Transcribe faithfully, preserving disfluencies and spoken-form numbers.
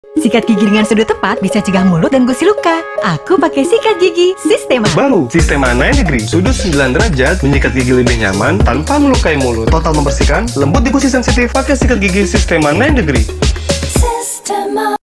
Sikat gigi dengan sudut tepat bisa cegah mulut dan gusi luka. Aku pakai sikat gigi Sistema. Baru, Sistema sembilan degree. Sudut sembilan derajat, menyikat gigi lebih nyaman tanpa melukai mulut. Total membersihkan, lembut di gusi sensitif, pakai sikat gigi Sistema sembilan degree.